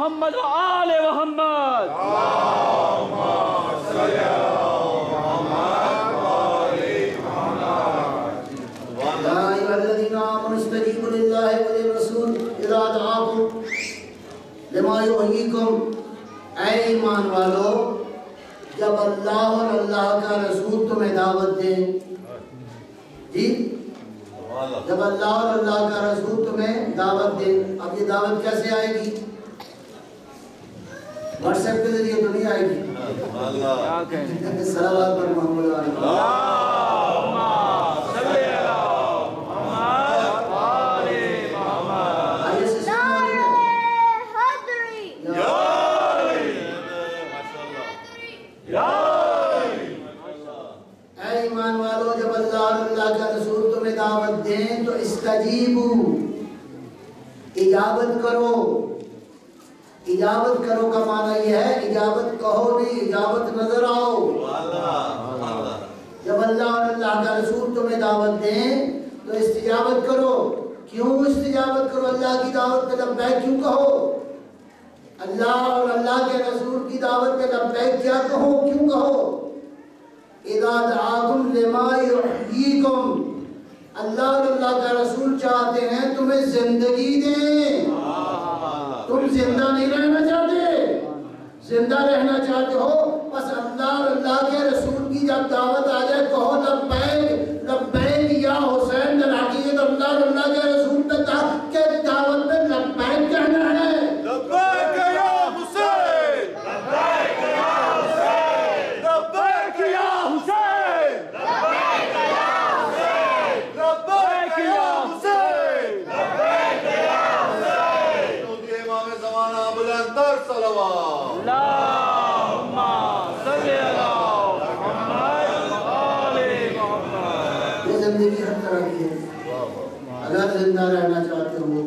محمد و آل محمد. اللهم صل على محمد وآل محمد. يا أيها الذين آمنوا استجيبوا لله وللرسول إذا دعاكم لما يحييكم. اے ایمان والو، جب اللہ اور اللہ کا رسول تمہیں دعوت دیں، جی جب اللہ اور اللہ کا رسول تمہیں دعوت دیں. اب یہ دعوت کیسے آئے گی؟ واٹس ایپ کے ذریعے تو نہیں آئے گی. صلوات پر محمد دعوت دیں تو استجیبو، اجابت کرو. اجابت کرو کا معنی یہ ہے اجابت کہو نہیں، اجابت نظر آؤ. جب اللہ اور اللہ کا رسول تمہیں دعوت دیں تو استجابت کرو. کیوں استجابت کرو؟ اللہ کی دعوت پہ لبیک کیوں کہو؟ اللہ اور اللہ کے رسول کی دعوت پہ لبیک کیا کہو، کیوں کہو؟ اذا دعاکم لما یحییکم، اللہ اور اللہ کا رسول چاہتے ہیں تمہیں زندگی دیں. تم زندہ نہیں رہنا چاہتے، زندہ رہنا چاہتے ہو، بس اللہ اور اللہ کے رسول کی جب دعوت آ جائے کہو لبیک لبیک یا حسین. در حقیقت اللہ اور اللہ کے رسول پہ دعوت میں لبیک کہنا ہے. لبیک یا حسین، لبیک یا حسین، لبیک یا حسین، لبیک یا حسین، لبیک یا حسین، لبیک یا حسین. تو امام زمانہ بلندر صلوات. اللہم صل علی محمد و آل محمد. یہ زندگی ہر طرح کی ہے. اگر زندہ رہنا چاہتے ہو،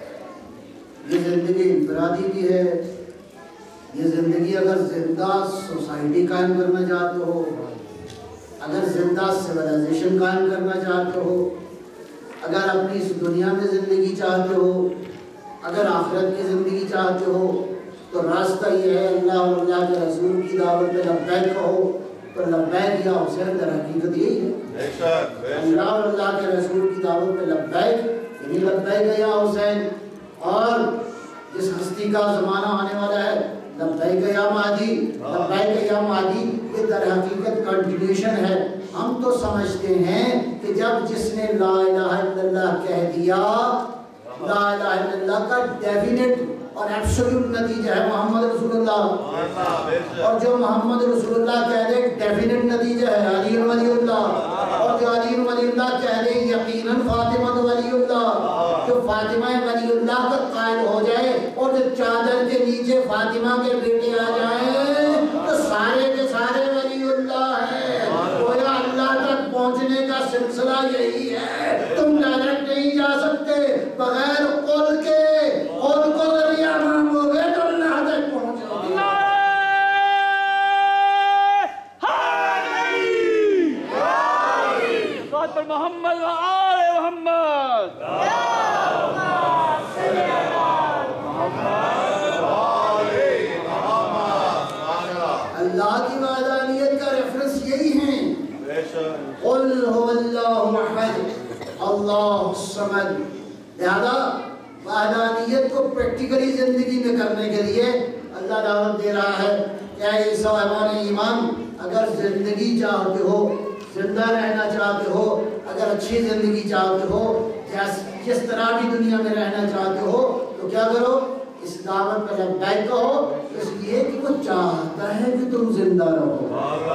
یہ زندگی انفرادی بھی ہے. یہ زندگی اگر زندہ سوسائٹی قائم کرنا چاہتے ہو، اگر زندہ سیولائزیشن قائم کرنا چاہتے ہو، اگر اپنی اس دنیا میں زندگی چاہتے ہو، اگر آخرت کی زندگی چاہتے ہو، تو راستہ یہ ہے اللہ اور اللہ کے رسول کی دعوت پہ لبیک کہو. تو لبیک یا حسین در حقیقت یہی ہے. اللہ اور اللہ کے رسول کی دعوت پہ لبیک یعنی لبیک یا حسین. اور جس ہستی کا زمانہ آنے والا ہے لبیک یا مہدی، لبیک یا مہدی، یہ در حقیقت کنٹینیوشن ہے. ہم تو سمجھتے ہیں کہ جب جس نے لا الہ الا اللہ کہہ دیا، لا الہ الا اللہ کا ڈیفینٹ اور ایبسولوٹ نتیجہ ہے محمد رسول اللہ. اور جو محمد رسول اللہ کہہ دے ڈیفینٹ نتیجہ ہے علی ولی اللہ. اور جو علی ولی اللہ کہہ دے یقیناً فاطمہ ولی اللہ. جو فاطمہ ولی اللہ کا قائل ہو جائے اور جو چادر کے نیچے فاطمہ کے بیٹے آ جائیں تو سارے کے سارے ولی اللہ ہیں. گویا اللہ تک پہنچنے کا سلسلہ یہی ہے. تم ڈائریکٹ نہیں جا سکتے بغیر قول کے. قول کو ذریعہ مانگو گے تو اللہ تک پہنچو گے. صلوات پر محمد و آل محمد. اللہ کی وحدانیت کا ریفرنس یہی ہے. قل هو اللہ احد اللہ الصمد. لہذا وحدانیت کو پریکٹیکلی زندگی میں کرنے کے لیے اللہ دعوت دے رہا ہے کہ اے صاحبان ایمان، اگر زندگی چاہتے ہو، زندہ رہنا چاہتے ہو، اگر اچھی زندگی چاہتے ہو، جس طرح بھی دنیا میں رہنا چاہتے ہو، تو کیا کرو؟ اس دعوت پہ لبیک کہو، اس لیے کہ وہ چاہتا ہے کہ تم زندہ رہو.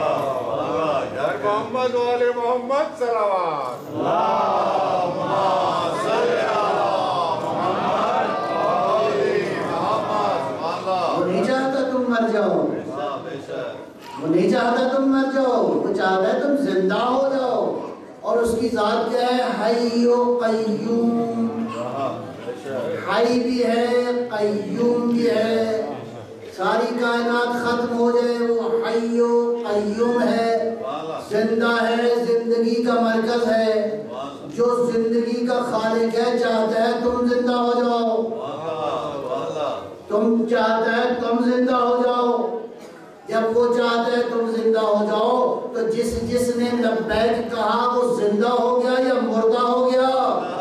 محمد و آل محمد صلوات. اللہم صل علی محمد و آل محمد. وہ نہیں چاہتا تم مر جاؤ، وہ نہیں چاہتا تم مر جاؤ، وہ چاہتا ہے تم زندہ ہو جاؤ. اور اس کی ذات کیا ہے؟ حی و قیوم. حی بھی ہے، قیوم بھی ہے. ساری کائنات ختم ہو جائے وہ حی و قیوم ہے، زندہ ہے، زندگی کا مرکز ہے. جو زندگی کا خالق ہے چاہتا ہے تم زندہ ہو جاؤ. تم چاہتا ہے تم زندہ ہو جاؤ، جب وہ چاہتا ہے تم زندہ ہو جاؤ تو جس نے لبیک کہا وہ زندہ ہو گیا یا مردہ ہو گیا؟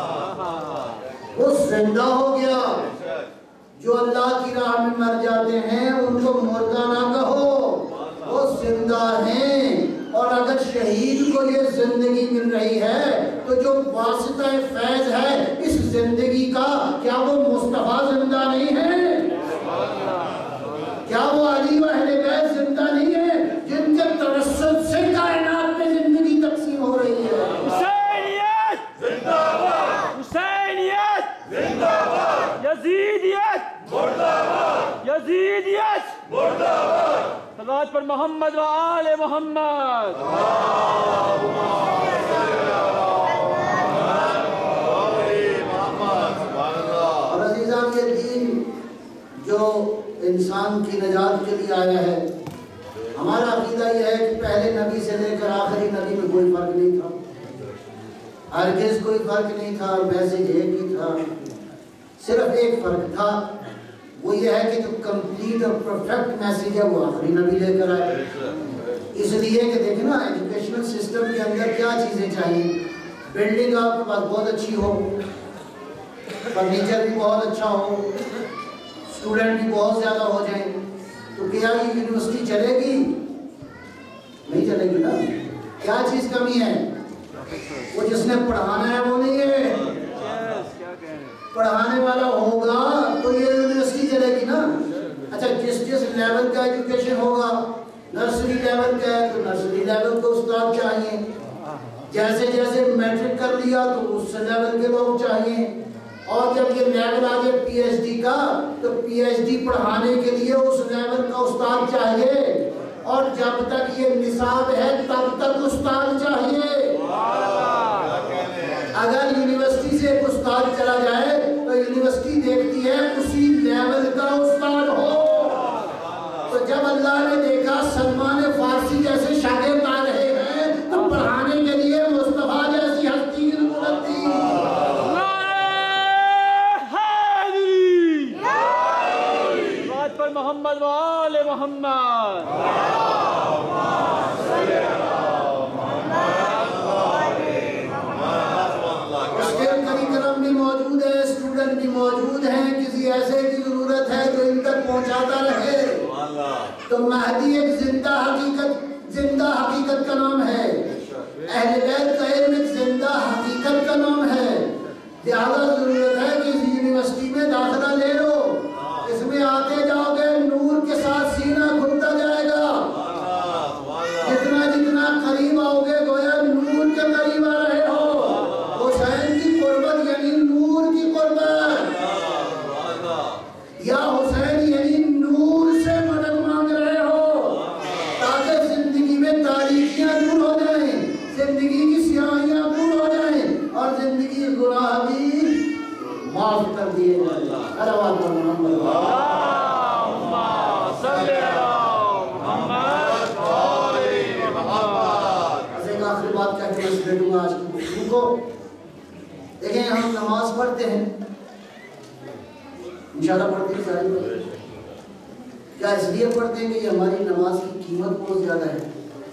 وہ زندہ ہو گیا۔ جو اللہ کی راہ میں مر جاتے ہیں ان کو مردہ نہ کہو، وہ زندہ ہیں۔ اور اگر شہید کو یہ زندگی مل رہی ہے تو جو واسطہ فیض ہے اس زندگی کا، کیا وہ مصطفیٰ زندہ نہیں ہے؟ کیا وہ علی و اہل بیت زندہ نہیں ہے جن کے توسط سے کائنات میں زندگی تقسیم ہو رہی ہے؟ حسینیت زندہ باد، حسینیت زندہ باد، یزیدیت مردہ باد، یزیدیت مردہ باد۔ صلوات پر محمد و آل محمد۔ اور عزیزان، یہ دین جو انسان کی نجات کے لیے آیا ہے، ہمارا عقیدہ یہ ہے کہ پہلے نبی سے لے کر آخری نبی میں کوئی فرق نہیں تھا، ہرگز کوئی فرق نہیں تھا، میسج ایک ہی تھا۔ صرف ایک فرق تھا، وہ یہ ہے کہ جو کمپلیٹ اور پرفیکٹ میسج ہے وہ آخری نبی لے کر آئے۔ اس لیے کہ دیکھیں نا، ایجوکیشنل سسٹم کے اندر کیا چیزیں چاہیے؟ بلڈنگ آپ کے پاس بہت اچھی ہو، فرنیچر بھی بہت اچھا ہو، اسٹوڈنٹ بھی بہت زیادہ ہو جائیں، تو کیا یہ یونیورسٹی چلے گی؟ نہیں چلے گی نا۔ کیا چیز کمی ہے؟ وہ جس نے پڑھانا ہے وہ نہیں ہے، پڑھانے والا ہوگا تو یہ یونیورسٹی چلے گی نا۔ اچھا، جس لیول کا ایجوکیشن ہوگا، نرسری لیول کا ہے تو نرسری لیول کو استاد چاہیے، جیسے جیسے میٹرک کر لیا تو اس لیول کے لوگ چاہیے، اور جب یہ لیول آ جائے پی ایچ ڈی کا تو پی ایچ ڈی پڑھانے کے لیے اس لیول کا استاد چاہیے، اور جب تک یہ نصاب ہے تب تک استاد چاہیے۔ اگر یونیورسٹی سے ایک استاد چلا جائے تو یونیورسٹی دیکھتی ہے اسی لیول کا استاد ہو۔ تو جب اللہ نے دیکھا سلمان فارسی جیسے شاگرد آ رہے ہیں تو پڑھانے کے لیے مصطفیٰ جیسی ہستی کی ضرورت تھی۔ پر محمد و آل محمد۔ بھی موجود ہے، اسٹوڈنٹ بھی موجود ہیں، کسی ایسے کی ضرورت ہے جو ان تک پہنچاتا رہے۔ تو مہدی ایک زندہ حقیقت کا نام ہے، اہل بیت کا علم ایک زندہ حقیقت کا نام ہے۔ لہذا ضرورت ہے کہ اس یونیورسٹی میں داخلہ لے لو، اس میں آتے جاؤ گے نور کے ساتھ سینہ کھلتا جائے گا، جتنا جتنا قریب آؤ گے گویا نور کے قریب آ رہے ہو۔ حسین کی قربت یعنی نور کی قربت، یا حسین یعنی نور سے مدد مانگ رہے ہو تاکہ زندگی میں تاریکیاں دور ہو جائیں، زندگی کی سیاہیاں دور ہو جائیں، اور زندگی گناہ بھی معاف کر دیے جائیں۔ صلوات پر محمد۔ اللہم صلی علی محمد و آل محمد۔ ایک آخری بات کہہ کے میں بیٹھوں گا آج کی گفتگو کو۔ دیکھیں، ہم نماز پڑھتے ہیں، انشاءاللہ پڑھتے ہیں ساری پڑھتے ہیں، کیا اس لیے پڑھتے ہیں کہ یہ ہماری نماز کی قیمت بہت زیادہ ہے؟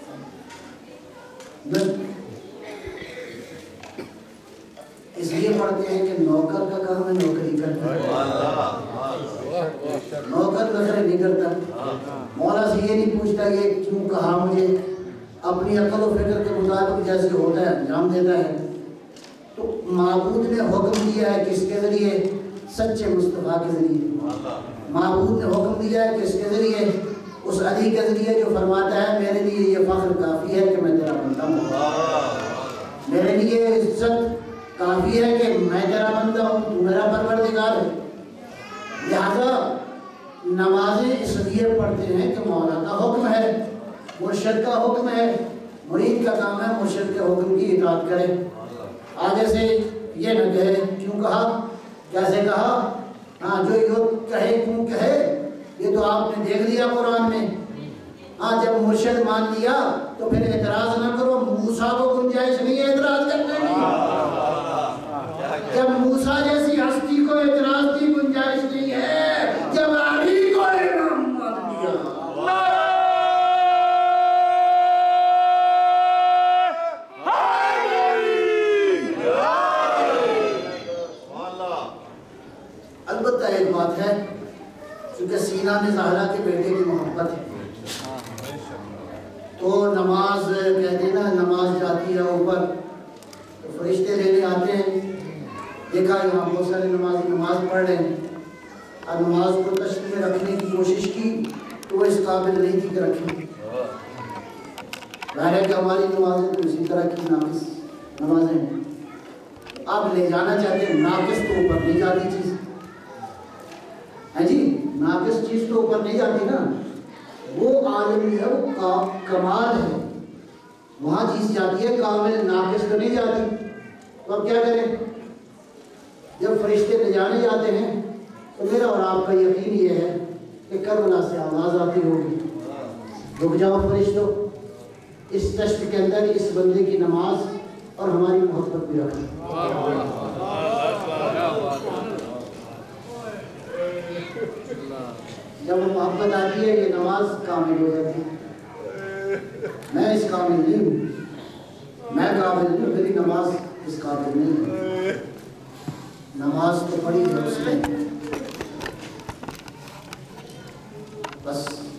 اس لیے پڑھتے ہیں کہ نوکر کا کام ہے نوکری کرتا ہے، نوکر نظر نہیں کرتا، مولا سے یہ نہیں پوچھتا کہ کیوں کہا مجھے، اپنی عقل و فکر کے مطابق جیسے ہوتا ہے انجام دیتا ہے۔ تو معبود نے حکم دیا ہے کس کے ذریعے؟ سچے مصطفیٰ کے ذریعے۔ معبود نے حکم دیا ہے کس کے ذریعے؟ اس علی کے ذریعے جو فرماتا ہے میرے لیے یہ فخر کافی ہے کہ میں تیرا بندہ ہوں، میرے لیے عزت کافی ہے کہ میں تیرا بندہ ہوں، تو میرا پروردگار ہے۔ لہذا نمازیں اس لیے پڑھتے ہیں کہ مولا کا حکم ہے، مرشد کا حکم ہے، مرید کا کام ہے مرشد کے حکم کی اطاعت کرے۔ آگے سے یہ نہ کہے کیوں کہا، کیسے کہا، ہاں جو یہ کہے کیوں کہے، یہ تو آپ نے دیکھ لیا قرآن میں۔ ہاں جب مرشد مان لیا تو پھر اعتراض نہ کرو، موسیٰ کو گنجائش نہیں ہے اعتراض کرنے کی۔ جب موسیٰ جیسی ہستی کو اعتراض کی گنجائش نہیں ہے، جب سینہ میں زہرا کے بیٹے کی محبت ہے. تو نماز کہتے ہیں نا، نماز جاتی ہے اوپر تو فرشتے لینے آتے ہیں. دیکھا یہاں بہت سارے نمازی نماز پڑھ رہے ہیں، اور نماز کو تشریح میں رکھنے کی کوشش کی تو وہ اس قابل نہیں تھی کہ رکھیں. ظاہر ہے کہ ہماری نمازیں تو اسی طرح کی ناقص نمازیں ہیں. آپ لے جانا چاہتے ہیں، ناقص تو اوپر نہیں جاتی چیز ہے جی، ناقص چیز تو اوپر نہیں جاتی نا. وہ عالمی ہے، وہ کمال ہے، وہاں چیز جاتی ہے کامل، ناقص تو نہیں جاتی. تو اب کیا کریں؟ جب فرشتے لے جانے جاتے ہیں تو میرا اور آپ کا یقین یہ ہے کہ کربلا سے آواز آتی ہوگی، رک جاؤ فرشتوں، اس دشت کے اندر اس بندے کی نماز اور ہماری محبت بھی رکھیں. جب وہ محبت آتی ہے یہ نماز کامل ہو جاتی ہے. میں اس قابل نہیں ہوں، میں قابل نہیں ہوں، میری نماز اس قابل نہیں ہے. نماز تو پڑھی ہے اس نے، بس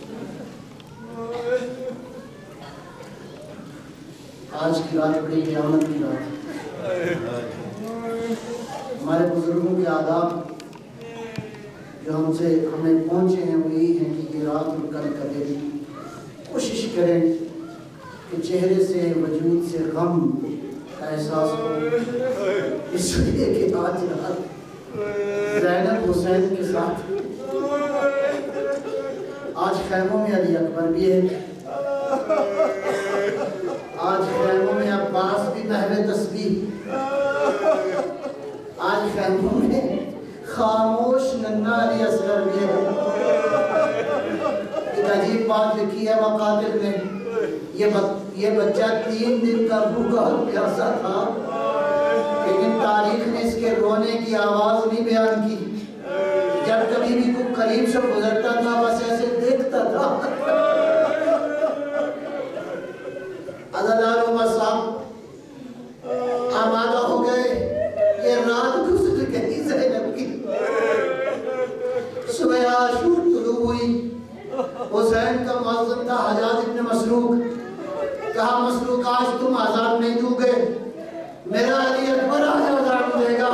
آج کی رات بڑی قیامت کی رات ہے. ہمارے بزرگوں کے آداب جو ہمیں پہنچے ہیں وہ یہی ہیں کہ یہ رات اور کل کا دن کوشش کریں کہ چہرے سے وجود سے غم کا احساس ہو. اس لیے کہ آج رات زینب حسین کے ساتھ، آج خیموں میں علی اکبر بھی ہے، آج خیموں میں عباس بھی محو تسبیح، آج خیموں میں خاموش ننھا علی اصغر بھی ہے. ایک عجیب بات لکھی ہے مقاتل نے، یہ بچہ 3 دن کا بھوکا اور پیاسا تھا، لیکن تاریخ نے اس کے رونے کی آواز نہیں بیان کی. جب کبھی بھی کوئی قریب سے گزرتا تھا بس ایسے دیکھتا تھا. عزادار و مصاب آمادہ ہو گئے، یہ رات گزر گئی زینب کی. صبح عاشور طلوع ہوئی. حسین کا معظم تھا حجاج ابن مسروق. کہا مسروق آج تم آزاد نہیں دو گے، میرا علی اکبر آج آزاد دے گا.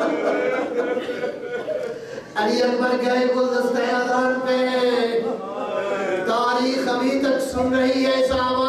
علی اکبر گئے گلدستہ آزاد پہ. تاریخ ابھی تک سن رہی ہے اس آواز